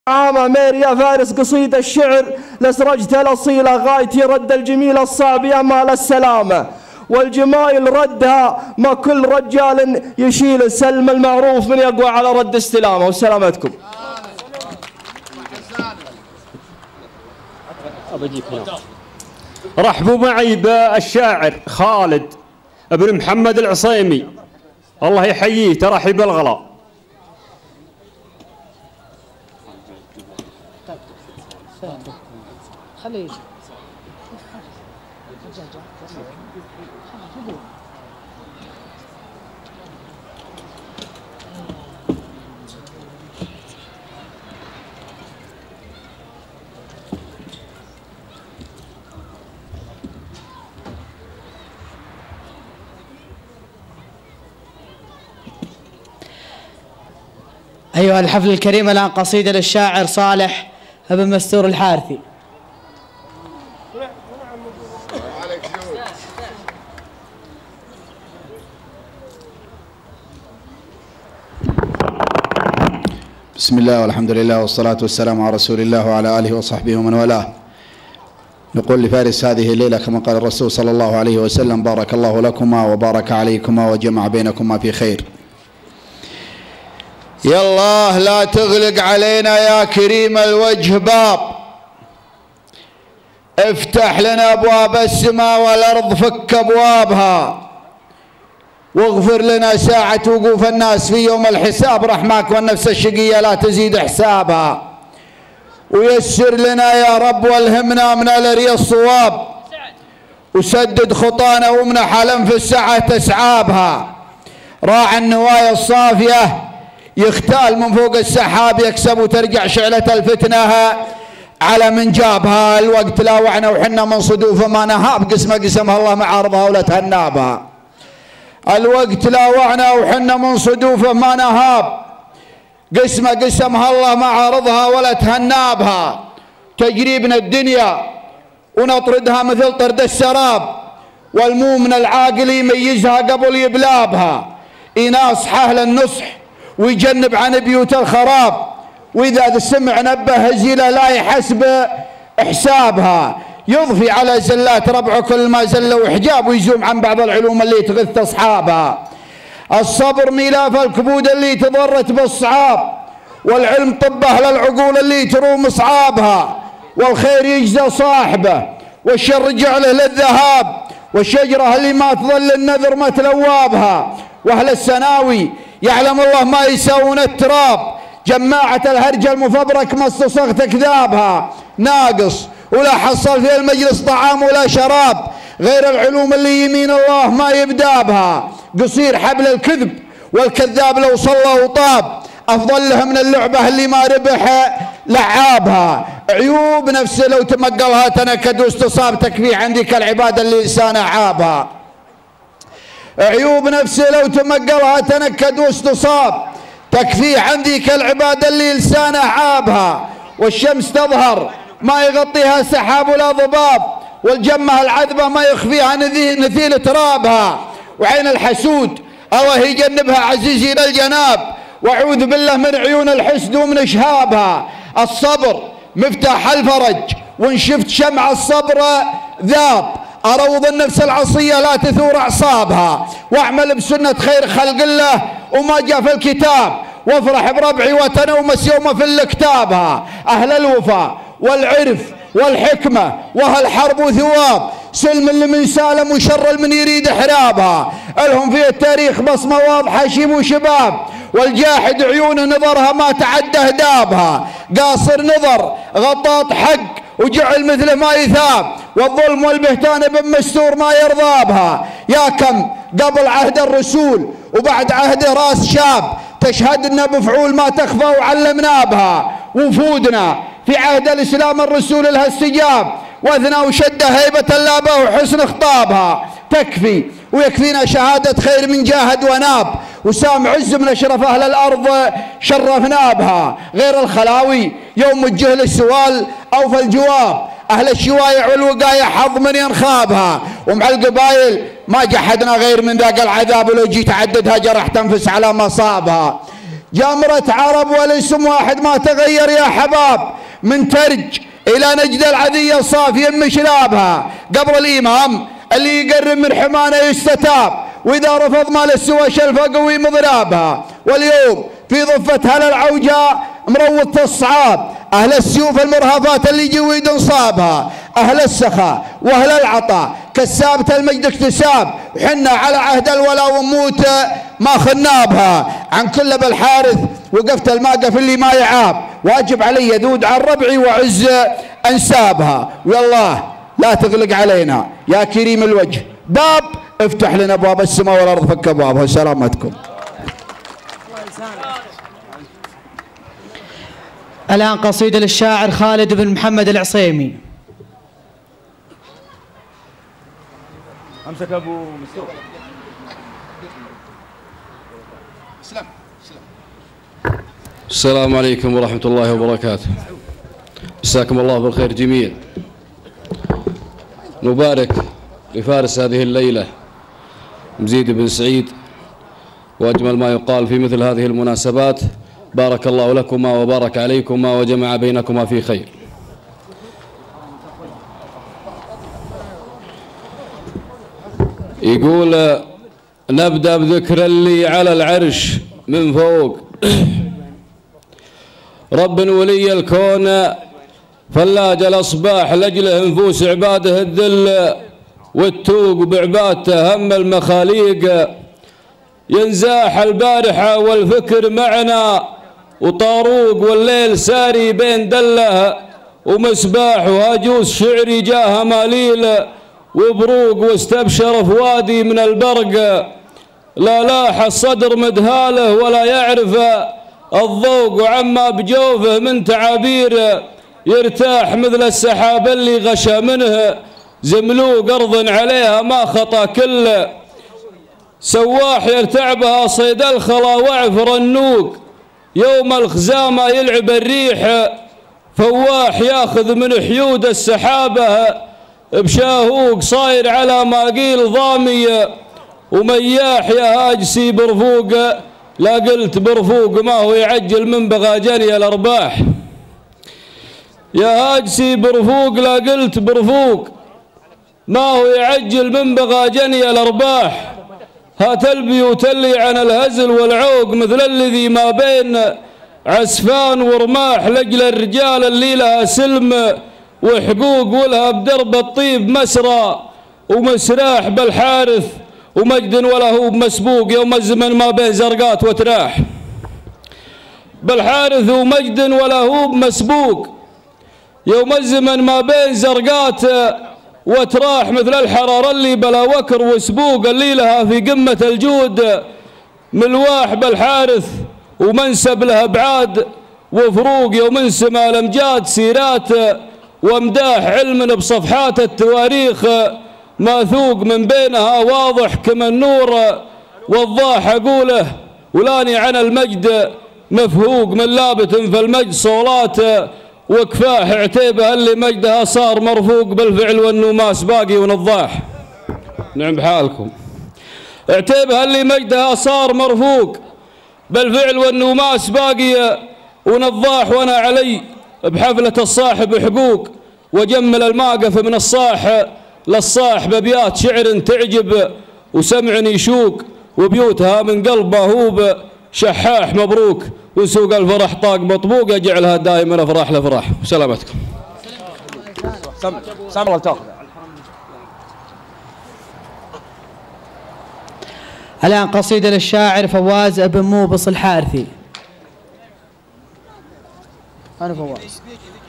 عامة مير يا فارس قصيدة الشعر لسرجت الأصيلة غايتي رد الجميل الصعب يا مال السلامة، والجمايل ردها ما كل رجال يشيل السلم المعروف من يقوى على رد استلامه. وسلامتكم. رحبوا معي بالشاعر خالد ابن محمد العصيمي، الله يحييه ترحب الغلا. أيها الحفل الكريم، الآن قصيدة للشاعر صالح بن مستور الحارثي. بسم الله والحمد لله والصلاة والسلام على رسول الله وعلى آله وصحبه ومن والاه. نقول لفارس هذه الليلة كما قال الرسول صلى الله عليه وسلم: بارك الله لكما وبارك عليكما وجمع بينكما في خير. يا الله لا تغلق علينا يا كريم الوجه باب، افتح لنا أبواب السماء والأرض، فك أبوابها، واغفر لنا ساعة وقوف الناس في يوم الحساب، رحمك والنفس الشقية لا تزيد حسابها، ويسر لنا يا رب والهمنا من الري الصواب، وسدد خطانا وامنح الأنف السعة تسعابها. راعي النوايا الصافية يختال من فوق السحاب، يكسب وترجع شعلة الفتنة على من جابها. الوقت لا وعنا وحنا من صدوف ما نهاب، قسمها الله مع عرضها ولا تهنابها. الوقت لا وعنا وحنا من صدوفه ما نهاب، قسمها الله مع عرضها ولا تهنابها. تجريبنا الدنيا ونطردها مثل طرد السراب، والمؤمن العاقل يميزها قبل يبلابها. يناصح أهل النصح ويجنب عن بيوت الخراب، وإذا سمع نبه هزيلة لا يحسب حسابها. يضفي على زلات ربع كل ما زل وحجاب، ويزوم عن بعض العلوم اللي تغث أصحابها. الصبر ميلاف الكبود اللي تضرت بالصعاب، والعلم طب أهل العقول اللي تروم صعابها. والخير يجزى صاحبه والشر جعله للذهاب، والشجرة اللي ما تظل النذر ما تلوابها. وأهل السناوي يعلم الله ما يساوون التراب، جماعة الهرجة المفبرك ما استصغت كذابها. ناقص ولا حصل في المجلس طعام ولا شراب، غير العلوم اللي يمين الله ما يبدابها. قصير حبل الكذب والكذاب لو صلى وطاب، أفضل له من اللعبة اللي ما ربح لعابها. عيوب نفسه لو تمقلها تنكد واستصاب، تكفي عندك العبادة اللي لسانه عابها. عيوب نفسه لو تمقلها تنكد واستصاب، تكفي عندك العبادة اللي لسانه عابها. والشمس تظهر ما يغطيها سحاب ولا ضباب، والجمة العذبة ما يخفيها نثيل ترابها. وعين الحسود الله يجنبها عزيزي للجناب، واعوذ بالله من عيون الحسد ومن اشهابها. الصبر مفتاح الفرج، وان شفت شمع الصبر ذاب، اروض النفس العصية لا تثور اعصابها. واعمل بسنة خير خلق الله وما جاء في الكتاب، وافرح بربعي وتنومس يوم في الكتابها. اهل الوفاء والعرف والحكمة وهالحرب وثواب، سلم اللي من سالم وشر من يريد حرابها. الهم في التاريخ بصمة واضحة شيب وشباب، والجاحد عيونه نظرها ما تعدى هدابها. قاصر نظر غطاط حق وجعل مثله ما يثاب، والظلم والبهتان بن مستور ما يرضابها. يا كم قبل عهد الرسول وبعد عهده راس شاب، تشهدنا بفعول ما تخفى وعلمنا بها. وفودنا في عهد الإسلام الرسول لها استجاب، واثنى وشد هيبة اللابة وحسن خطابها. تكفي ويكفينا شهادة خير من جاهد وناب، وسام عز من أشرف أهل الأرض شرفنا بها. غير الخلاوي يوم الجهل السؤال أو في الجواب، أهل الشوايع والوقاية حظ من ينخابها. ومع القبائل ما جحدنا غير من ذاق العذاب، ولو جيت عددها جرح تنفس على مصابها. جمرة عرب والاسم واحد ما تغير يا حباب، من ترج إلى نجد العذية صافية مشرابها، قبر الإمام اللي يقرب من حمانه يستتاب، وإذا رفض ما للسوى شلفه قوي مضرابها. واليوم في ضفة هل العوجاء مروض الصعاب، أهل السيوف المرهفات اللي جويد انصابها، أهل السخاء وأهل العطاء كسابة المجد اكتساب، وحنا على عهد الولا ونموت ما خنابها. عن كل بالحارث وقفت الماقف اللي ما يعاب، واجب علي ذود عن ربعي وعز انسابها. والله لا تغلق علينا يا كريم الوجه، باب افتح لنا ابواب السماء والارض، فك ابوابها. سلامتكم. الآن قصيدة للشاعر خالد بن محمد العصيمي. امسك ابو مستوى. السلام عليكم ورحمة الله وبركاته. مساكم الله بالخير جميع. نبارك لفارس هذه الليلة مزيد بن سعيد، وأجمل ما يقال في مثل هذه المناسبات: بارك الله لكما وبارك عليكما وجمع بينكما في خير. يقول: نبدأ بذكر اللي على العرش من فوق، رب ولي الكون فلاج الأصباح لأجله نفوس عباده الذل والتوق، بعبادته هم المخاليق ينزاح البارحة والفكر معنا، وطاروق والليل ساري بين دله، ومسباح وهجوس شعري جاه ماليل، وبروق واستبشر في وادي من البرق، لا لاح الصدر مدهاله ولا يعرف الذوق، وعما بجوفه من تعابير يرتاح مثل السحاب اللي غشى منه زملوق، أرض عليها ما خطا كله، سواح يرتع بها صيد الخلا وعفر النوق، يوم الخزامة يلعب الريح فواح ياخذ من حيود السحابة بشاهوق، صاير على ما قيل ضامية ومياح يا هاجسي برفوق، لا قلت برفوق ما هو يعجل من بغى جني الأرباح، يا هاجسي برفوق لا قلت برفوق ما هو يعجل من بغى جني الأرباح، هات البيوت اللي عن الهزل والعوق مثل الذي ما بين عسفان ورماح، لجل الرجال اللي لها سلم وحقوق، ولها بدرب الطيب مسرى ومسراح، بالحارث ومجد ولا هو مسبوق، يوم الزمن ما بين زرقات وتراح، بالحارث ومجد ولا هو مسبوق، يوم الزمن ما بين زرقات وتراح، مثل الحرارة اللي بلا وكر وسبوق، اللي لها في قمة الجود ملواح، بالحارث ومنسب لها ابعاد وفروق، يوم انسمى الامجاد سيرات وامداح، علم بصفحات التواريخ ماثوق، من بينها واضح كما النور والضاح، اقوله ولاني عن المجد مفهوق، من لابت في المجد صولات وكفاح، عتيبه اللي مجدها صار مرفوق، بالفعل والنماس باقي ونضاح. نعم بحالكم. عتيبه اللي مجدها صار مرفوق، بالفعل والنماس باقي ونضاح، وانا علي بحفله الصاحب حقوق، وجمل الماقف من الصاح للصاح، بابيات شعر تعجب وسمع يشوق، وبيوتها من قلب هوب شحاح مبروك، وسوق الفرح طاق مطبوق، يجعلها دائما افراح لفراح. سلامتكم. سام الله تاخذ. الآن قصيدة للشاعر فواز بن موبص الحارثي. أنا فواز.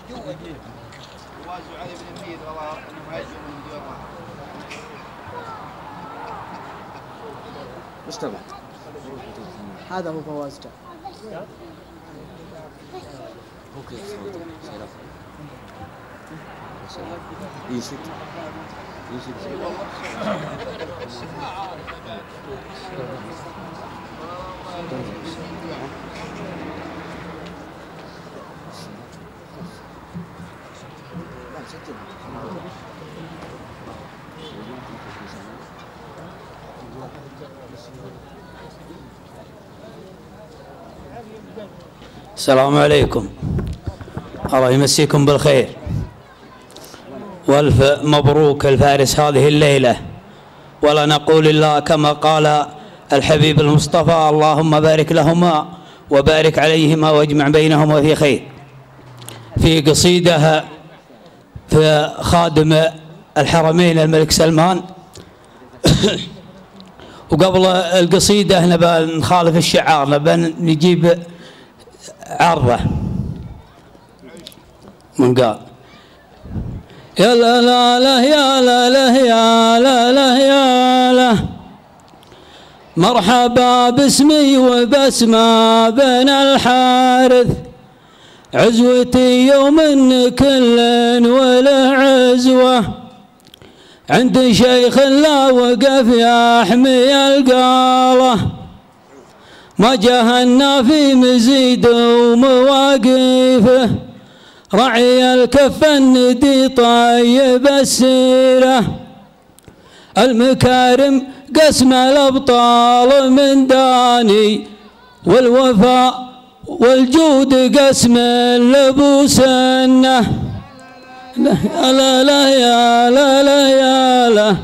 هذا هو فواز جاء. السلام عليكم، الله يمسيكم بالخير، والف مبروك الفارس هذه الليلة، ولا نقول إلا كما قال الحبيب المصطفى: اللهم بارك لهما وبارك عليهما واجمع بينهما في خير. في قصيدة في خادم الحرمين الملك سلمان وقبل القصيدة نبى نخالف الشعار، نبى نجيب عرضة من قال: يا لا لا لا يا لا لا يا لا لا يا لا، مرحبا باسمي وبسمة بين الحارث، عزوتي يوم كل وله عزوة، عند شيخ لا وقف يحمي القالة، ما جهلنا في مزيد ومواقفه، رعي الكف الندي طيب السيرة، المكارم قسم الأبطال من داني، والوفاء والجود قسم لبوسنه، لا لا لا يا لا لا يا لا.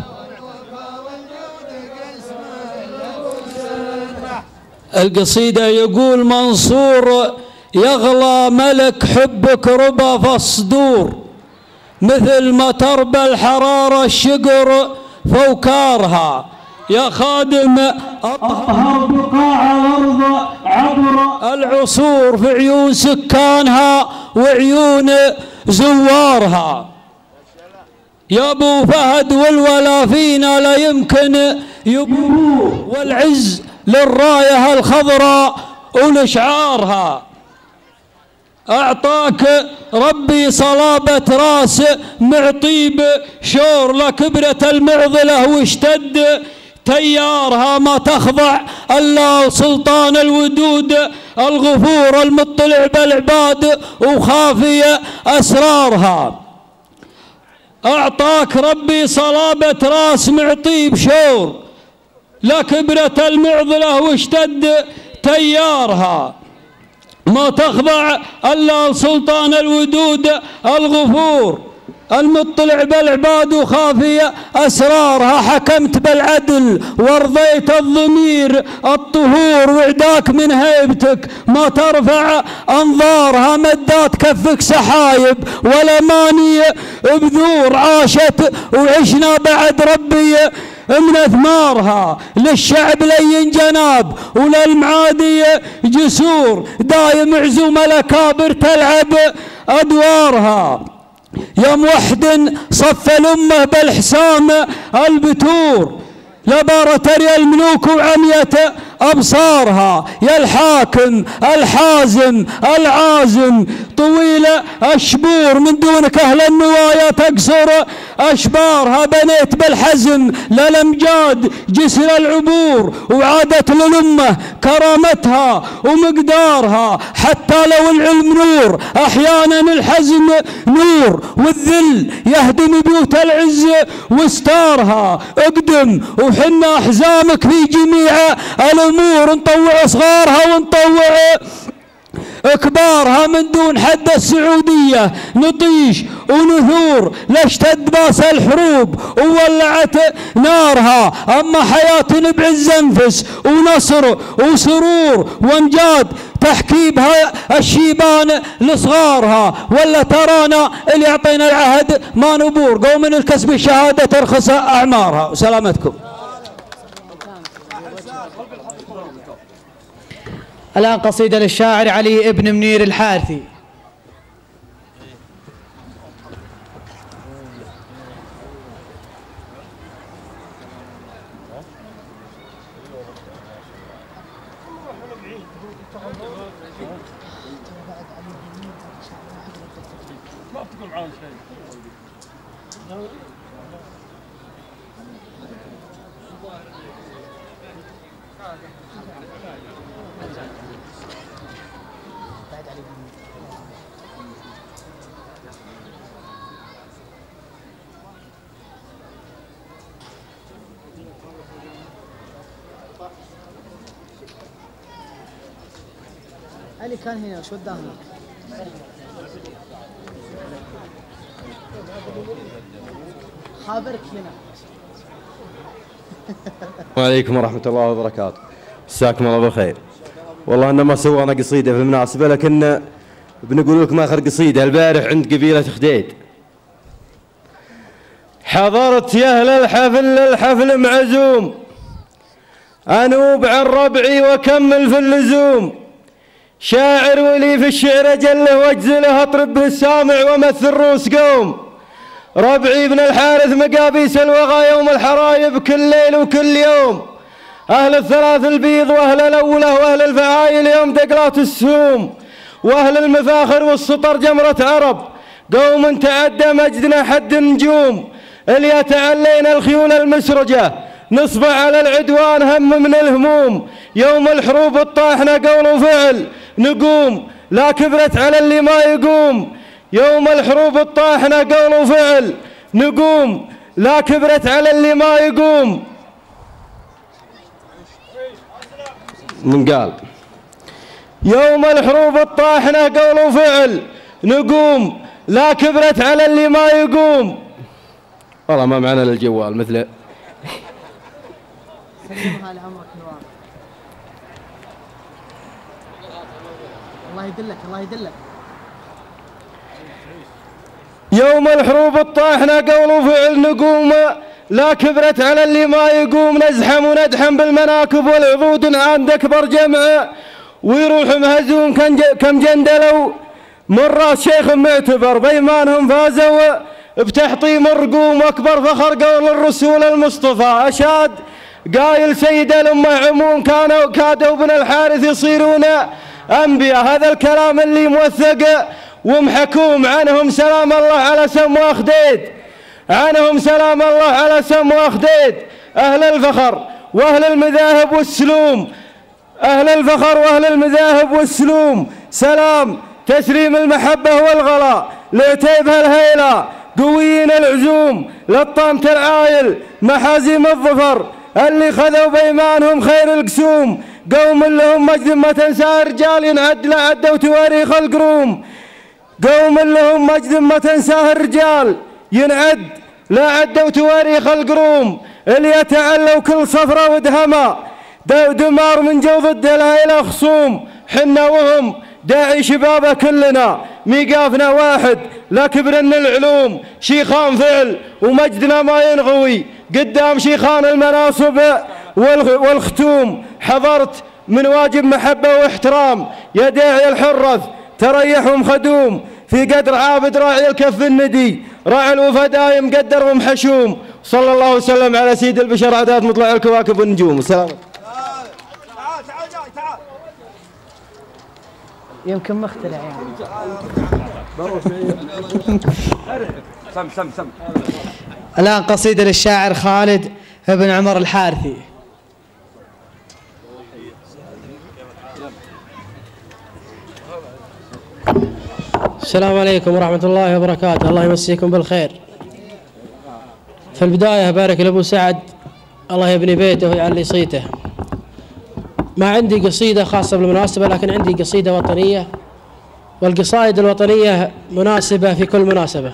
القصيدة يقول منصور: يغلى ملك حبك ربى في الصدور، مثل ما تربى الحرارة الشقر فوكارها، يا خادم أطهر بقاع الأرض عبر العصور، في عيون سكانها وعيون زوارها، يا ابو فهد والولا فينا لا يمكن يبوه، والعز للرايه الخضراء ولشعارها، اعطاك ربي صلابه راس معطيب شور، لكبره المعضله واشتد تيارها، ما تخضع الا سلطان الودود الغفور المطلع بالعباد وخافي اسرارها، اعطاك ربي صلابه راس معطيب شور، لكبره المعضله واشتد تيارها، ما تخضع الا سلطان الودود الغفور المطلع بالعباد وخافي اسرارها، حكمت بالعدل وارضيت الضمير الطهور، وعداك من هيبتك ما ترفع انظارها، مدات كفك سحايب ولا ماني بذور، عاشت وعشنا بعد ربي من اثمارها، للشعب لين جناب وللمعادي جسور، دايم عزوم الاكابر تلعب ادوارها، يا موحد صف الأمة بالحسام البتور، لبارة تري الملوك وعمية أبصارها، يا الحاكم الحازم العازم طويل الشبور، من دونك أهل النوايا تقصر أشبارها، بنيت بالحزم للأمجاد جسر العبور، وعادت للأمة كرامتها ومقدارها، حتى لو العلم نور أحيانا الحزم نور، والذل يهدم بيوت العز وستارها، اقدم وحنا أحزامك في جميع الأمور، نطوع صغارها ونطوع كبارها، من دون حد السعودية نطيش ونثور، لاشتد باس الحروب وولعت نارها، أما حياة بعز انفس ونصر وسرور وامجاد، تحكي بها الشيبان لصغارها، ولا ترانا اللي يعطينا العهد ما نبور، قوم من الكسب الشهادة ترخص أعمارها. سلامتكم. الآن قصيدة للشاعر علي ابن منير الحارثي. علي كان هنا وش وداه هناك؟ خابرك هنا. وعليكم ورحمة الله وبركاته. مساكم الله بالخير. والله إنما سوينا قصيدة في المناسبة، لكن بنقول لكم آخر قصيدة البارح عند قبيلة خديد. حضرت يا أهل الحفل معزوم، أنوب عن ربعي وكمل في اللزوم، شاعر ولي في الشعر أجله واجزله أطرب به السامع ومثل روس قوم، ربعي بن الحارث مقابيس الوغى يوم الحرايب كل ليل وكل يوم، أهل الثلاث البيض وأهل الأولى وأهل الفعايل يوم دقلات السهوم، وأهل المفاخر والسطر جمرة عرب، قوم تعدى مجدنا حد النجوم، اللي يتعلينا الخيول المسرجة نصبع على العدوان هم من الهموم، يوم الحروب الطاحنة قول وفعل نقوم لا كبرت على اللي ما يقوم، يوم الحروب الطاحنة قول وفعل نقوم لا كبرت على اللي ما يقوم. من قال يوم الحروب الطاحنة قول وفعل نقوم لا كبرت على اللي ما يقوم. والله ما معنا للجوال مثله. سلمها لعمرك نوار. الله يدلك الله يدلك. يوم الحروب الطاحنة قول وفعل نقوم لا كبرت على اللي ما يقوم، نزحم وندحم بالمناكب والعضود عند أكبر جمع، ويروح مهزوم كم جندلوا من راس شيخ معتبر، بيمانهم فازوا بتحطيم الرقوم، واكبر فخر قول الرسول المصطفى اشاد قايل سيد الامه عموم، كادوا بن الحارث يصيرون انبياء، هذا الكلام اللي موثق ومحكوم، عنهم سلام الله على سم واخديد، عنهم سلام الله على سم واخديد، اهل الفخر واهل المذاهب والسلوم، اهل الفخر واهل المذاهب والسلوم، سلام تسليم المحبه والغلاء لعتيبها الهيله، قويين العزوم للطامة العايل، محازم الظفر اللي خذوا بيمانهم خير القسوم، قوم لهم مجد ما تنسى رجال ينعد لا عدوا تواريخ القروم، قوم لهم مجد ما تنساه الرجال ينعد لا عدوا تواريخ القروم، اللي يتعلوا كل صفرة ودهما دمار من جو ضد الهيلة خصوم، حنا وهم داعي شبابه كلنا ميقافنا واحد لا كبرنا العلوم، شيخان فعل ومجدنا ما ينغوي قدام شيخان المناصب والختوم، حضرت من واجب محبة واحترام يا داعي الحرث تريحهم خدوم، في قدر عابد راعي الكف الندي راعي الوفا دايم قدر ومحشوم، صلى الله وسلم على سيد البشر عداد مطلع الكواكب والنجوم. السلام. يمكن مخترع يعني. سم الآن قصيدة للشاعر خالد بن عمر الحارثي. السلام عليكم ورحمة الله وبركاته، الله يمسيكم بالخير. في البداية بارك لأبو سعد الله يبني بيته ويعلي صيته. ما عندي قصيدة خاصة بالمناسبة، لكن عندي قصيدة وطنية، والقصائد الوطنية مناسبة في كل مناسبة.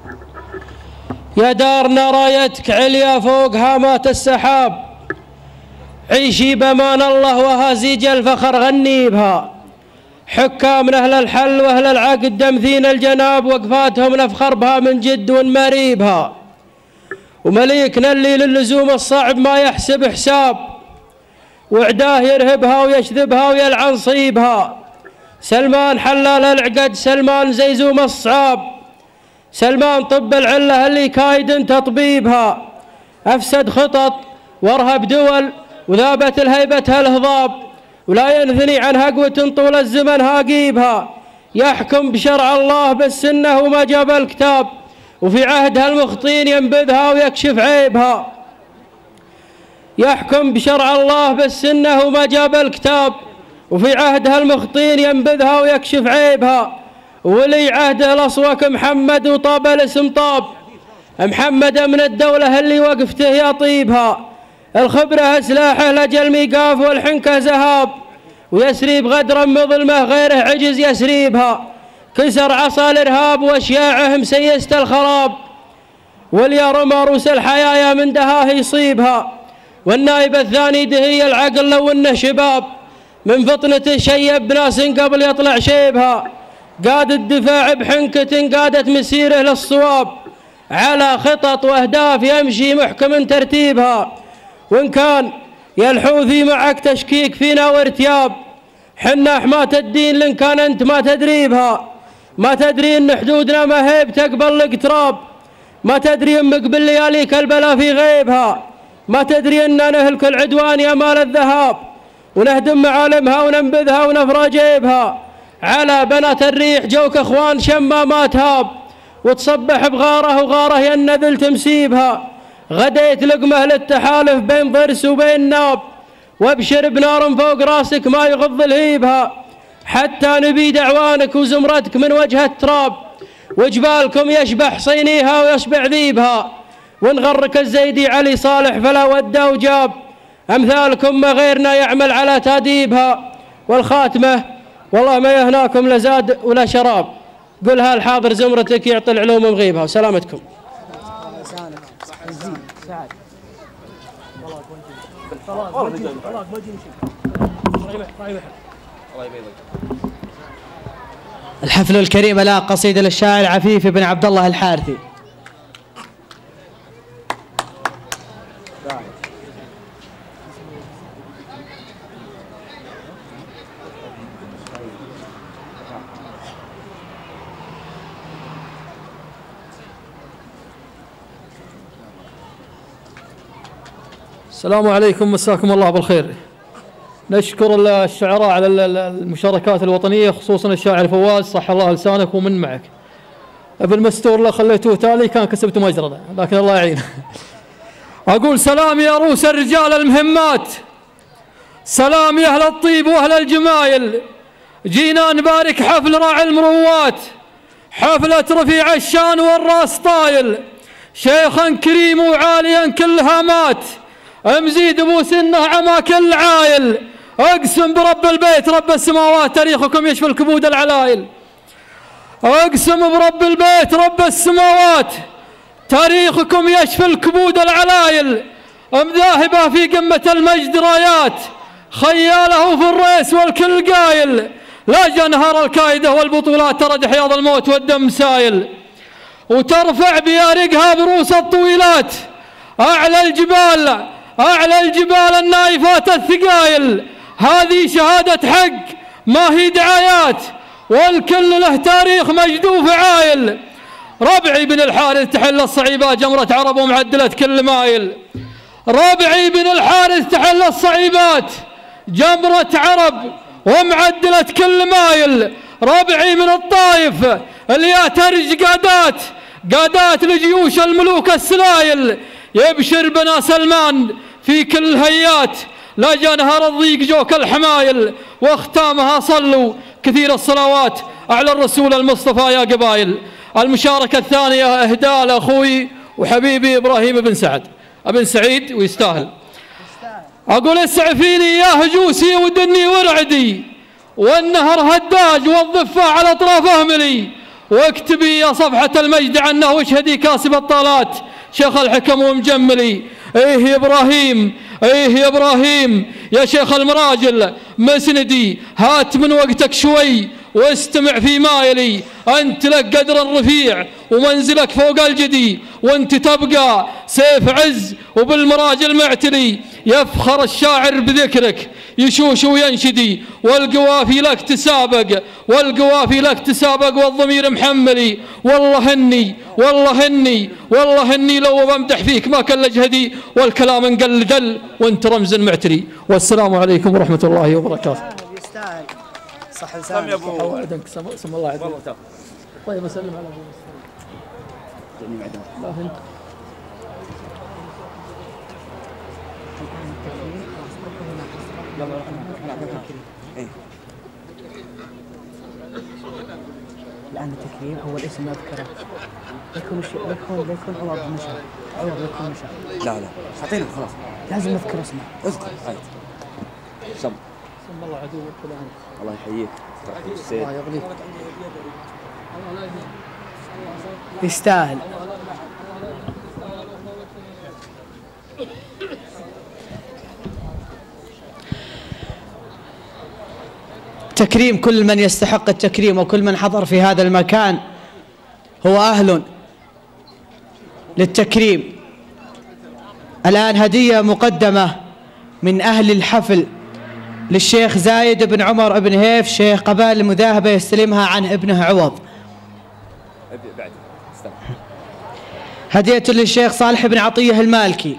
يا دارنا رايتك عليا فوق هامات السحاب، عيشي بأمان الله وهازيج الفخر غني بها، حكام أهل الحل وأهل العقد دمثين الجناب، وقفاتهم نفخر بها من جد ونماري بها، ومليكنا اللي للزوم الصعب ما يحسب حساب، وعداه يرهبها ويشذبها ويلعن صيبها، سلمان حلال العقد سلمان زيزوم الصعاب، سلمان طب العله اللي كايد تطبيبها، افسد خطط وارهب دول وذابت الهيبة الهضاب، ولا ينثني عن هقوة طول الزمن هاقيبها، يحكم بشرع الله بالسنة وما جاب الكتاب، وفي عهدها المخطين ينبذها ويكشف عيبها، يحكم بشرع الله بالسنة وما جاب الكتاب، وفي عهدها المخطين ينبذها ويكشف عيبها، ولي عهده الأصوك محمد وطاب الاسم طاب، محمد من الدولة اللي وقفته يطيبها، الخبرة سلاحه لجل ميقاف والحنكة زهاب، ويسريب غدرا مظلمة غيره عجز يسريبها، كسر عصا الإرهاب وأشياعه مسيست الخراب، واليرم عروس الحيايا من دهاه يصيبها، والنائب الثاني دهي العقل لو انه شباب، من فطنته شيب بناس قبل يطلع شيبها، قاد الدفاع بحنكة قادت مسيره للصواب، على خطط واهداف يمشي محكم ترتيبها، وان كان يلحوثي معك تشكيك فينا وارتياب، حنا حماة الدين لان كان انت ما تدري بها، ما تدري ان حدودنا ما هي بتقبل الاقتراب، ما تدري امك بالليالي البلا في غيبها، ما تدري ان نهلك العدوان يا مال الذهاب، ونهدم معالمها وننبذها ونفرى جيبها، على بنات الريح جوك اخوان شمامات هاب، وتصبح بغاره وغاره يا النذل تمسيبها، غديت لقمه للتحالف بين ضرس وبين ناب، وابشر بنار فوق راسك ما يغض الهيبها، حتى نبيد اعوانك وزمرتك من وجه التراب، وجبالكم يشبح صينيها ويشبع ذيبها، ونغرك الزيدي علي صالح فلا ودى وجاب، امثالكم ما غيرنا يعمل على تاديبها، والخاتمه والله ما يهناكم لا زاد ولا شراب، قلها الحاضر زمرتك يعطي العلوم مغيبها، وسلامتكم. الحفل الكريم لا قصيدة للشاعر عفيف بن عبد الله الحارثي. السلام عليكم، مساكم الله بالخير. نشكر الشعراء على المشاركات الوطنية، خصوصا الشاعر فواز صح الله لسانك ومن معك. ابن مستور لو خليتوه تالي كان كسبت مجرده، لكن الله يعينه. أقول سلام يا روس الرجال المهمات، سلام يا أهل الطيب وأهل الجمايل، جينا نبارك حفل راعي المروات، حفلة رفيع الشان والراس طايل، شيخا كريم وعاليا كل هامات، امزيد ابو سنه عما كل عايل، اقسم برب البيت رب السماوات تاريخكم يشفي الكبود العلايل، اقسم برب البيت رب السماوات تاريخكم يشفي الكبود العلايل، مذاهبه في قمه المجد رايات، خياله في الريس والكل قايل، لا جنهر الكايده والبطولات ترد حياض الموت والدم سايل، وترفع بيارقها بروس الطويلات أعلى الجبال النايفات الثقايل، هذه شهادة حق ما هي دعايات، والكل له تاريخ مجد وفعايل، ربعي بن الحارث تحل الصعيبات جمرة عرب ومعدلة كل مايل، ربعي بن الحارث تحل الصعيبات جمرة عرب ومعدلة كل مايل، ربعي من الطايف اللي ترج قادات لجيوش الملوك السلايل، يبشر بنا سلمان في كل هيات، لا جاء نهار الضيق جوك الحمايل، واختامها صلوا كثير الصلوات على الرسول المصطفى يا قبايل. المشاركة الثانية اهداء لاخوي وحبيبي ابراهيم بن سعيد ويستاهل. اقول اسعفيني يا هجوسي ودني ورعدي، والنهر هداج والضفة على اطراف اهملي، واكتبي يا صفحة المجد عنه واشهدي كاسب الطالات شيخ الحكم ومجملي. ايه يا ابراهيم يا شيخ المراجل مسندي، هات من وقتك شوي واستمع في مايلي، انت لك قدر رفيع ومنزلك فوق الجدي، وانت تبقى سيف عز وبالمراجل معتلي، يفخر الشاعر بذكرك يشوش وينشدي، والقوافي لك تسابق والضمير محملي، والله اني لو بمدح فيك ما كان لجهدي، والكلام انقل دل وانت رمز معتري. والسلام عليكم ورحمة الله وبركاته. يستاهل صح لسانك. سم الله عليك. طيب اسلم على ابو لا انت الآن التكريم هو الاسم ما أذكره، يكون عوض مشى. لا اعطينا خلاص، لازم نذكر اسمه. اذكر سم الله يحييك. الله يغنيك. يستاهل. تكريم كل من يستحق التكريم وكل من حضر في هذا المكان هو أهل للتكريم. الآن هدية مقدمة من أهل الحفل للشيخ زايد بن عمر بن هيف شيخ قبائل المذاهبة يستلمها عن ابنه عوض. هدية للشيخ صالح بن عطية المالكي.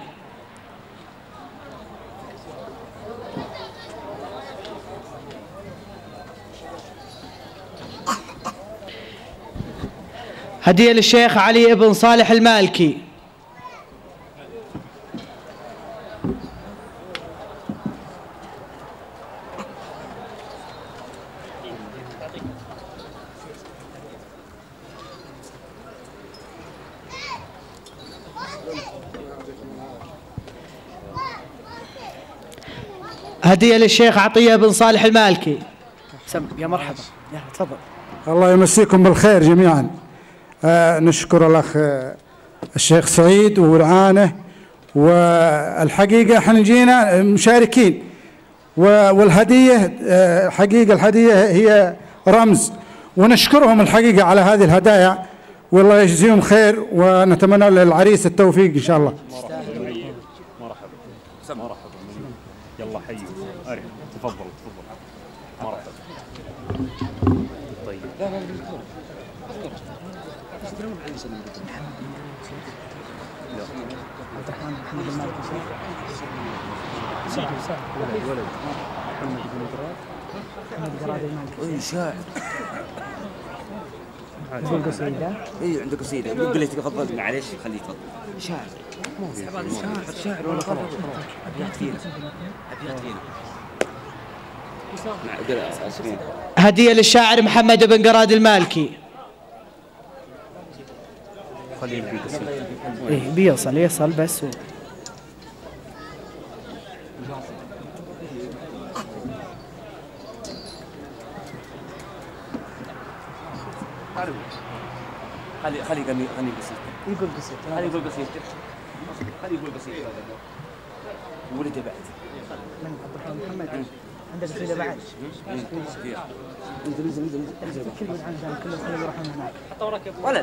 هدية للشيخ علي بن صالح المالكي. هدية للشيخ عطية بن صالح المالكي. يا مرحبا، يا تفضل. الله يمسيكم بالخير جميعا. نشكر الأخ الشيخ سعيد ورعانه، والحقيقة احنا جينا مشاركين، والهدية حقيقة الهدية هي رمز، ونشكرهم الحقيقة على هذه الهدايا، والله يجزيهم خير، ونتمنى للعريس التوفيق إن شاء الله. مرحبا. يلا حيوا. تفضل. مرحبا. طيب. عبد الرحمن محمد المالكي ولد محمد بن قراد. محمد قراد المالكي. اي شاعر. تقول قصيدة؟ اي عنده قصيدة. قل لي تفضل معليش خليه يتفضل. شاعر. شاعر ولا خلاص. ابيات فينا. هدية للشاعر محمد بن قراد المالكي. خليه بقصيدة. ايه بيصل بس. خلي قصيدة. يقول قصيدة. خلي يقول قصيدة. ولد بعد. من عبد الرحمن محمد عنده قصيدة بعد. انزل كل من عنده كله خليه يروح من هناك. ولد.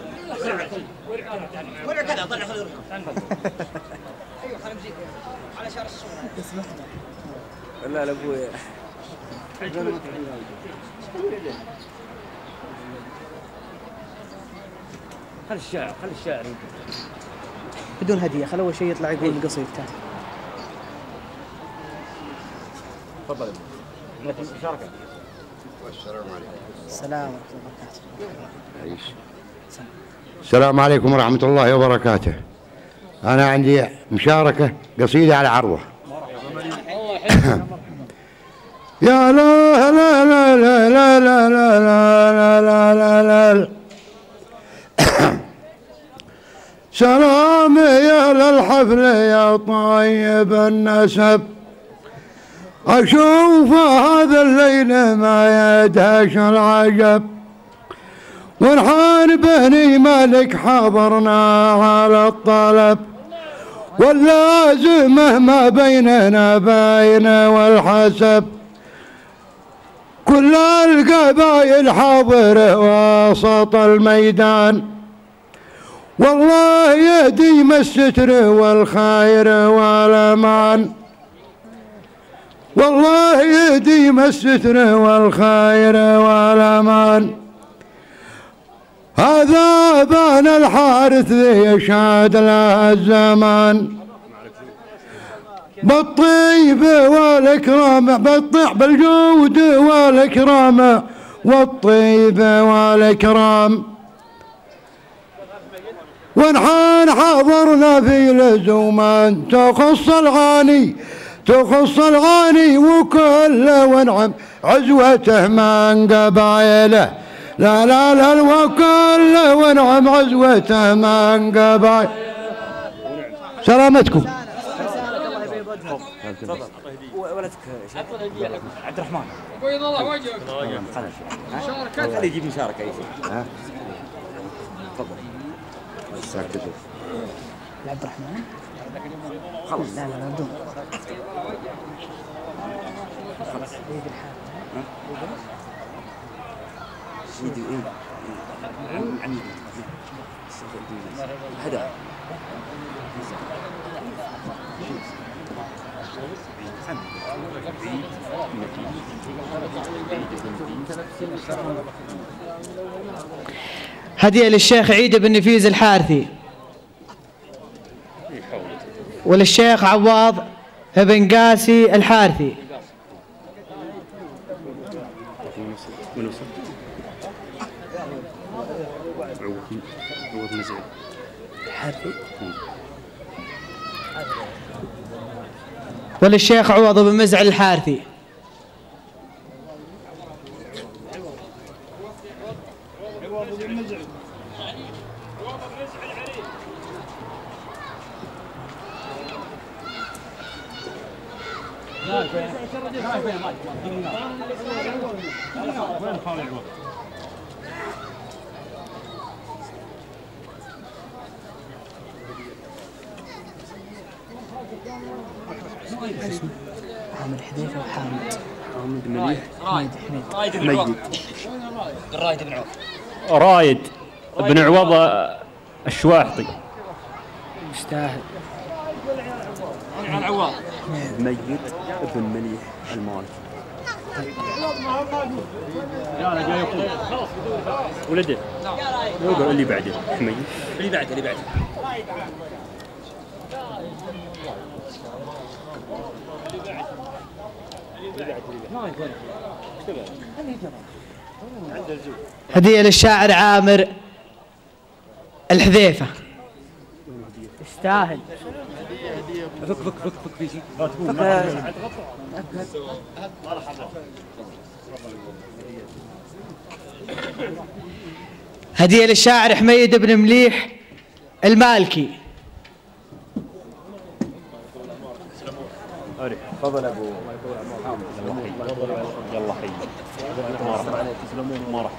ورع كذا طلع خليه يركض. ايوه خلينا نجيك على شارع الصورة. لا ابوي. خلي الشاعر بدون هدية، خل أول شيء يطلع يقول قصيدته. تفضل. مشاركة. والسلام عليكم. السلام ورحمة الله وبركاته. السلام عليكم ورحمة الله وبركاته. أنا عندي مشاركة قصيدة على عروة. يا لا لا لا لا لا لا لا لا لا لا سلام يا للحفل يا طيب النسب، أشوف هذا الليل ما يدهش العجب، ونحان بني مالك حضرنا على الطلب، واللازمه ما بيننا باين والحسب، كل القبائل حاضر وسط الميدان، والله يديم الستر والخير والامان، والله يديم الستر والخير والامان. هذا بان الحارث ذي يشهد له الزمان، بالطيب والإكرام بالجود والإكرام والطيب والإكرام، ونحن حضرنا في لزوما تخص الغاني وكل ونعم عزوته من قبائله، لا لا لا وكل ونعم عزوته من قبائله. سلامتكم. تفضل. ولدك عبد الرحمن. بيض الله وجهك. خليه يجيب مشاركة أي شيء. تفضل. عبد الرحمن. خلاص. لا بدون. خلاص. فيديو عن هذا هدية للشيخ عيد بن نفيز الحارثي وللشيخ عواض بن قاسي الحارثي. وللشيخ عوض بن مزعل الحارثي. حامد حذيفة وحامد مليح. رايد بن عوض. رايد بن عوض. رايد بن عوض الشواحطي. يستاهل. عن عوض. ميت بن مليح المالكي. لا جاي يقول ولده يقول اللي بعده حميد اللي بعده هدية للشاعر عامر الحذيفة. يستاهل. فك في شيء. هدية للشاعر حميد بن مليح المالكي. تفضل ابو يلا حي مرحبا.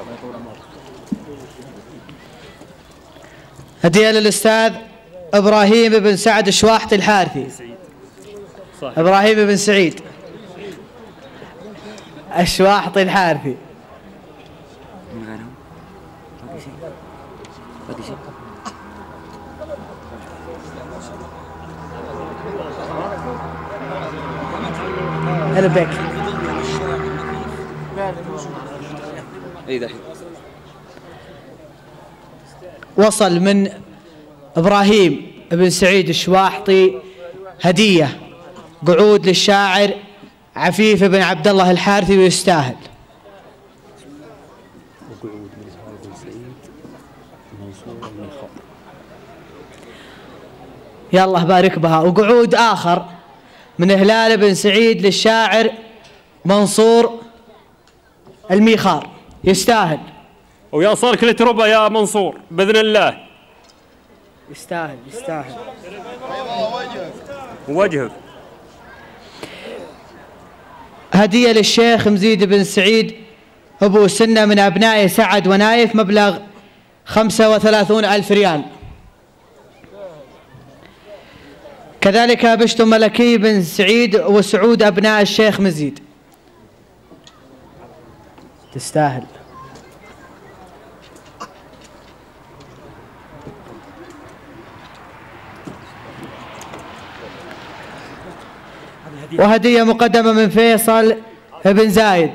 هدية للأستاذ إبراهيم بن سعد الشواحطي الحارثي. إبراهيم بن سعيد الشواحطي الحارثي. هلا بك. اي دحين وصل من إبراهيم بن سعيد الشواحطي هدية قعود للشاعر عفيف بن عبد الله الحارثي ويستاهل. وقعود من بن سعيد منصور الميخاء. يا الله بارك بها. وقعود آخر من هلال بن سعيد للشاعر منصور الميخار يستاهل. ويا صار كل تربة يا منصور بإذن الله. يستاهل يستاهل. وجهك. هدية للشيخ مزيد بن سعيد أبو سنة من أبناء سعد ونايف مبلغ 35,000 ريال. كذلك بشت ملكي بن سعيد وسعود أبناء الشيخ مزيد. تستاهل. وهدية مقدمة من فيصل بن زايد.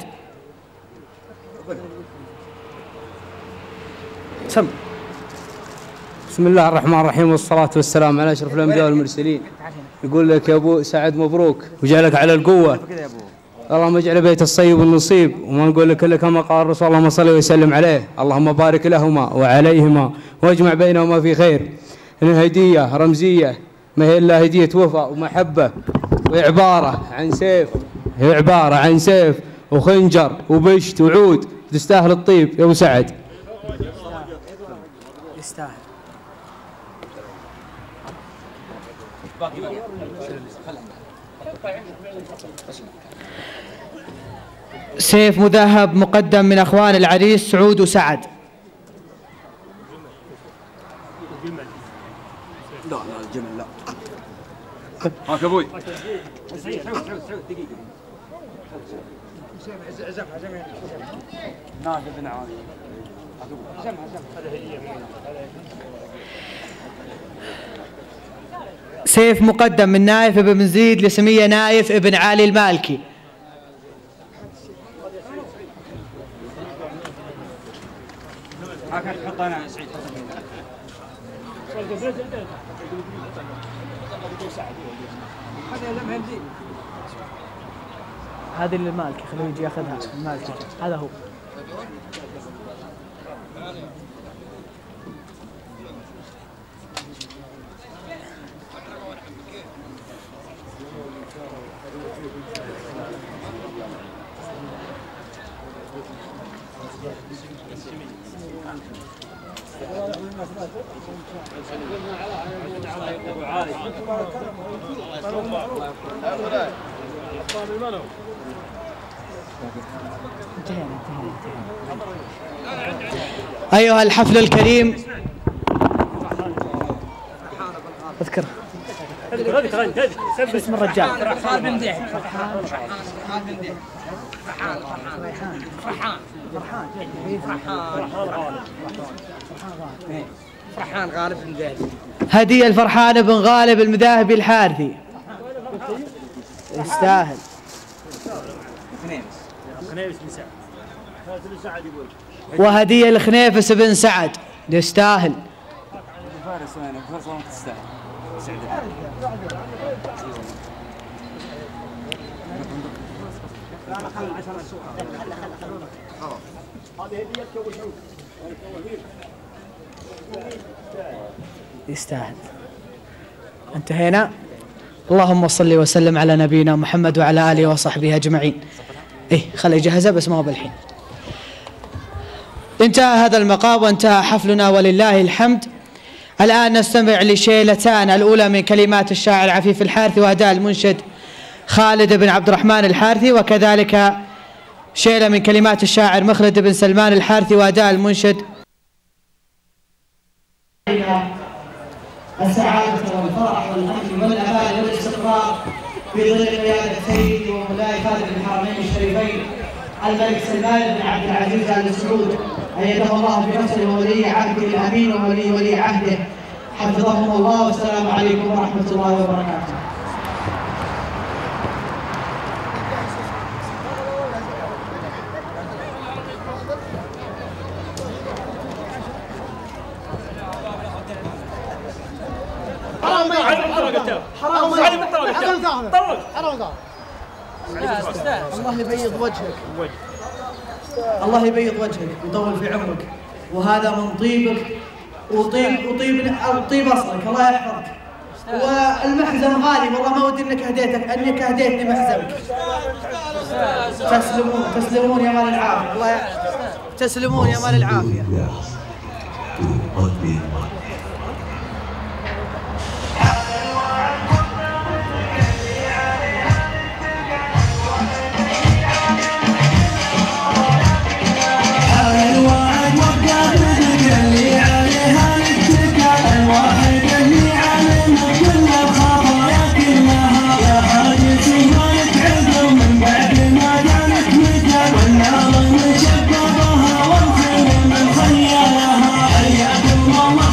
سم. بسم الله الرحمن الرحيم والصلاة والسلام على أشرف الأنبياء والمرسلين. يقول لك يا أبو سعد مبروك وجعلك على القوة. اللهم اجعل بيت الصيب والنصيب. وما نقول لك إلا كما قال الرسول اللهم صل وسلم عليه. اللهم بارك لهما وعليهما واجمع بينهما في خير. إنها هدية رمزية ما هي إلا هدية وفاء ومحبة وعبارة عن سيف. هي عبارة عن سيف وخنجر وبشت وعود. تستاهل الطيب يا أبو سعد. يستاهل. سيف مذهب مقدم من أخوان العريس سعود وسعد. لا لا الجمل لا. هاك ابوي. سعود دقيقة. ناقد بن عوان. سيف مقدم من نايف بن زيد لسمية نايف ابن علي المالكي. حط انا سعيد هذه المالكي خليه يجي ياخذها المالكي هذا هو. أيها الحفل الكريم، اذكر اسم الرجال. فرحان بن دحي. فرحان غالب بن دحي. هدية الفرحان بن غالب المذاهبي الحارثي. يستاهل. وهدية الخنيفس بن سعد يستاهل. يستاهل. انتهينا. اللهم صل وسلم على نبينا محمد وعلى آله وصحبه أجمعين. خلي يجهزها بس ما هو بالحين. انتهى هذا المقام وانتهى حفلنا ولله الحمد. الآن نستمع لشيلتان، الأولى من كلمات الشاعر عفيف الحارثي وأداء المنشد خالد بن عبد الرحمن الحارثي، وكذلك شيلة من كلمات الشاعر مخلد بن سلمان الحارثي وأداء المنشد. السعادة والفرح والأمن والأمان والاستقرار في ظل قيادة سيدي ومولاي خادم الحرمين الشريفين الملك سلمان بن عبد العزيز آل سعود أيده الله بنصره وولي عهده الأمين وولي عهده حفظهم الله. والسلام عليكم ورحمة الله وبركاته. الله يبيض وجهك، الله يبيض وجهك ويطول في عمرك، وهذا من طيبك وطيب اصلك، الله يحفظك. والمحزم غالي والله، ما ودي انك اهديتني محزمك. تسلمون يا مال العافيه، الله تسلمون يا مال العافيه. والنار مشببها والخيل من خيالها. حياكم الله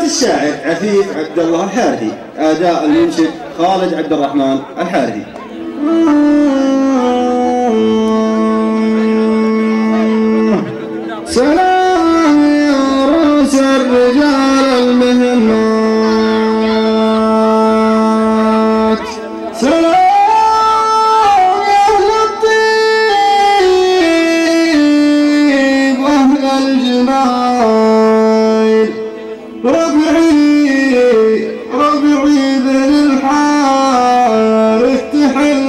الشاعر عفيف عبد الله الحارثي. أداء المنشد خالد عبد الرحمن الحارثي. سلام يا رؤوس الرجال المهمات، سلام يا أهل الطيب وأهل الجمال، ربعي بن الحارث تحل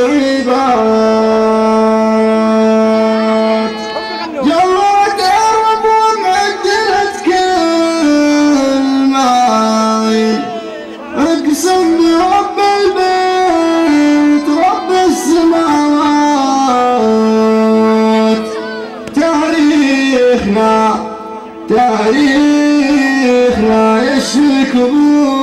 الصعيبات، جوات عرب ومعدلت كل معايل، اقسم برب البيت رب السماوات، تاريخنا يشفي كبور